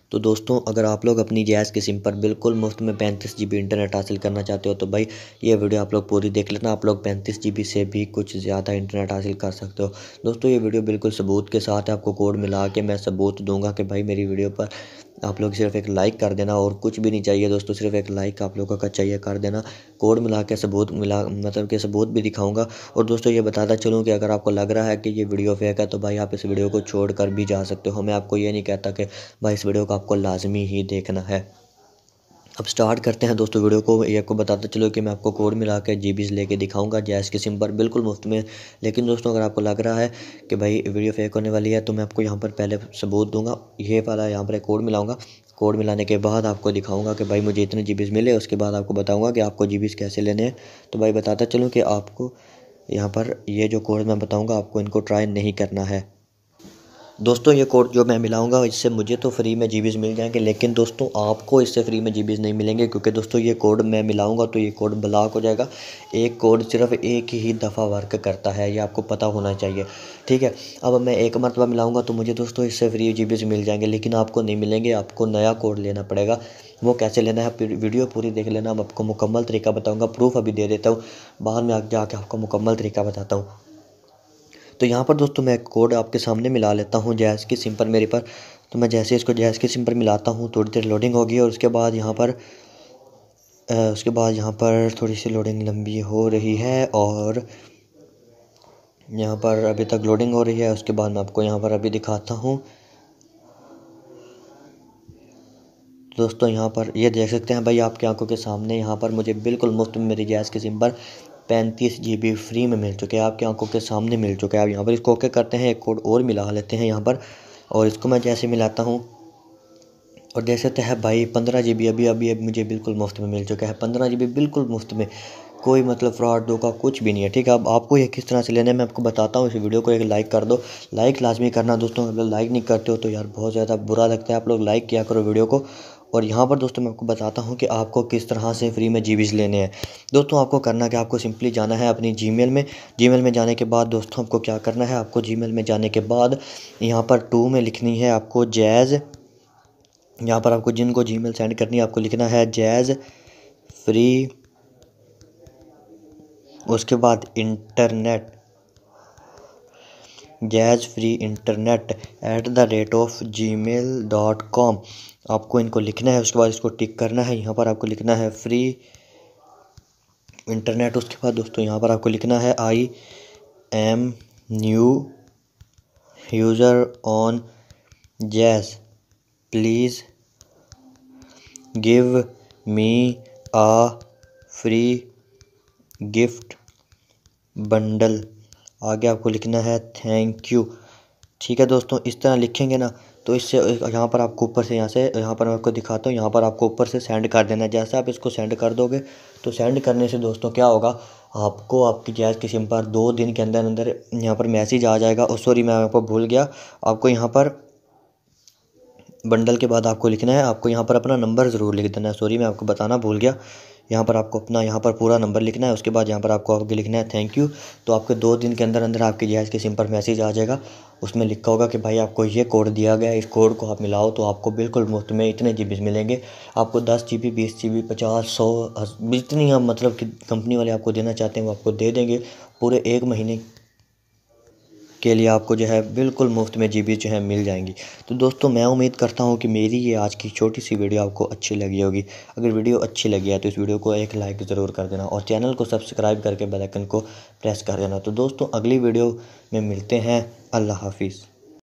तो दोस्तों अगर आप लोग अपनी जैज़ की सिम पर बिल्कुल मुफ्त में 35 GB इंटरनेट हासिल करना चाहते हो तो भाई ये वीडियो आप लोग पूरी देख लेना। आप लोग 35 GB से भी कुछ ज़्यादा इंटरनेट हासिल कर सकते हो। दोस्तों ये वीडियो बिल्कुल सबूत के साथ है, आपको कोड मिला के मैं सबूत दूंगा कि भाई मेरी वीडियो पर आप लोग सिर्फ एक लाइक कर देना और कुछ भी नहीं चाहिए दोस्तों, सिर्फ एक लाइक आप लोगों का चाहिए, कर देना। कोड मिला के सबूत मिला मतलब कि सबूत भी दिखाऊंगा। और दोस्तों ये बताता चलूँ कि अगर आपको लग रहा है कि ये वीडियो फेक है तो भाई आप इस वीडियो को छोड़ कर भी जा सकते हो। मैं आपको ये नहीं कहता कि भाई इस वीडियो को आपको लाजमी ही देखना है। अब स्टार्ट करते हैं दोस्तों वीडियो को। ये आपको बताता चलो कि मैं आपको कोड मिला के जीबीज़ लेके दिखाऊंगा जैज़ की सिम पर बिल्कुल मुफ्त में। लेकिन दोस्तों अगर आपको लग रहा है कि भाई वीडियो फेक होने वाली है तो मैं आपको यहाँ पर पहले सबूत दूंगा। ये वाला यहाँ पर एक कोड मिलाऊंगा। कोड मिलाने के बाद आपको दिखाऊंगा कि भाई मुझे इतने जीबीज़ मिले, उसके बाद आपको बताऊँगा कि आपको जीबीज़ कैसे लेने हैं। तो भाई बताता चलूँ कि आपको यहाँ पर ये जो कोड मैं बताऊँगा आपको इनको ट्राई नहीं करना है। दोस्तों ये कोड जो मैं मिलाऊंगा इससे मुझे तो फ्री में जीबीज़ मिल जाएंगे, लेकिन दोस्तों आपको इससे फ्री में जीबीज़ नहीं मिलेंगे, क्योंकि दोस्तों ये कोड मैं मिलाऊंगा तो ये कोड ब्लॉक हो जाएगा। एक कोड सिर्फ एक ही दफ़ा वर्क करता है, ये आपको पता होना चाहिए, ठीक है। अब मैं एक मरतबा मिलाऊंगा तो मुझे दोस्तों इससे फ्री जीबीज़ मिल जाएंगे, लेकिन आपको नहीं मिलेंगे, आपको नया कोड लेना पड़ेगा। वो कैसे लेना है वीडियो पूरी देख लेना, मैं आपको मुकम्मल तरीका बताऊँगा। प्रूफ अभी दे देता हूँ, बाद में आगे जाके आपको मुकम्मल तरीका बताता हूँ। तो यहाँ पर दोस्तों मैं कोड आपके सामने मिला लेता हूँ जैज़ की सिम पर मेरे पर। तो मैं जैसे इसको जैज़ की सिम पर मिलाता हूँ थोड़ी देर लोडिंग होगी और उसके बाद यहाँ पर थोड़ी सी लोडिंग लंबी हो रही है और यहाँ पर अभी तक लोडिंग हो रही है। उसके बाद मैं आपको यहाँ पर अभी दिखाता हूँ। दोस्तों यहाँ पर ये देख सकते हैं भाई आपकी आंखों के सामने, यहाँ पर मुझे बिल्कुल मुफ्त में मेरी जैज़ की सिम पर 35 GB फ्री में मिल चुके हैं, आपकी आंखों के सामने मिल चुके हैं। अब यहाँ पर इसको ओके करते हैं, एक कोड और मिला लेते हैं यहाँ पर। और इसको मैं जैसे मिलाता हूँ और देख सकते हैं भाई 15 GB अभी मुझे बिल्कुल मुफ्त में मिल चुका है। 15 GB बिल्कुल मुफ्त में, कोई मतलब फ्रॉड धोखा कुछ भी नहीं है, ठीक है। अब आपको ये किस तरह से लेना है मैं आपको बताता हूँ। इस वीडियो को एक लाइक कर दो, लाइक लाजमी करना दोस्तों। अगर लाइक नहीं करते हो तो यार बहुत ज़्यादा बुरा लगता है, आप लोग लाइक किया करो वीडियो को। और यहाँ पर दोस्तों मैं आपको बताता हूँ कि आपको किस तरह से फ्री में जीबीज़ लेने हैं। दोस्तों आपको करना कि आपको सिंपली जाना है अपनी जीमेल में। जीमेल में जाने के बाद दोस्तों आपको क्या करना है, आपको जीमेल में जाने के बाद यहाँ पर 2 में लिखनी है आपको जैज़। यहाँ पर आपको जिनको जीमेल सेंड करनी है आपको लिखना है जैज़ फ्री, उसके बाद internet, jazz free internet @gmail.com आपको इनको लिखना है। उसके बाद इसको टिक करना है। यहाँ पर आपको लिखना है फ्री इंटरनेट। उसके बाद दोस्तों यहाँ पर आपको लिखना है I am new user on Jazz, please give me a free gift bundle. आगे आपको लिखना है थैंक यू, ठीक है दोस्तों। इस तरह लिखेंगे ना तो इससे यहाँ पर आपको ऊपर से यहाँ पर मैं आपको दिखाता हूँ, यहाँ पर आपको ऊपर से सेंड कर देना है। जैसे आप इसको सेंड कर दोगे तो सेंड करने से दोस्तों क्या होगा, आपको आपकी जैज़ की सिम पर 2 दिन के अंदर अंदर यहाँ पर मैसेज आ जाएगा। और सॉरी मैं आपको भूल गया, आपको यहाँ पर बंडल के बाद आपको लिखना है, आपको यहाँ पर अपना नंबर ज़रूर लिख देना है। सॉरी मैं आपको बताना भूल गया, यहाँ पर आपको अपना यहाँ पर पूरा नंबर लिखना है। उसके बाद यहाँ पर आपको आगे लिखना है थैंक यू। तो आपके 2 दिन के अंदर अंदर आपकी जैज़ की सिम पर मैसेज आ जाएगा, उसमें लिखा होगा कि भाई आपको ये कोड दिया गया है, इस कोड को आप मिलाओ तो आपको बिल्कुल मुफ्त में इतने जीबीज़ मिलेंगे। आपको 10 GB 20 GB 50 100 जितनी आप मतलब कि कंपनी वाले आपको देना चाहते हैं वो आपको दे देंगे। पूरे 1 महीने के लिए आपको जो है बिल्कुल मुफ्त में जीबी जो है मिल जाएंगी। तो दोस्तों मैं उम्मीद करता हूँ कि मेरी ये आज की छोटी सी वीडियो आपको अच्छी लगी होगी। अगर वीडियो अच्छी लगी है तो इस वीडियो को एक लाइक ज़रूर कर देना और चैनल को सब्सक्राइब करके बेल आइकन को प्रेस कर देना। तो दोस्तों अगली वीडियो में मिलते हैं। अल्लाह हाफिज़।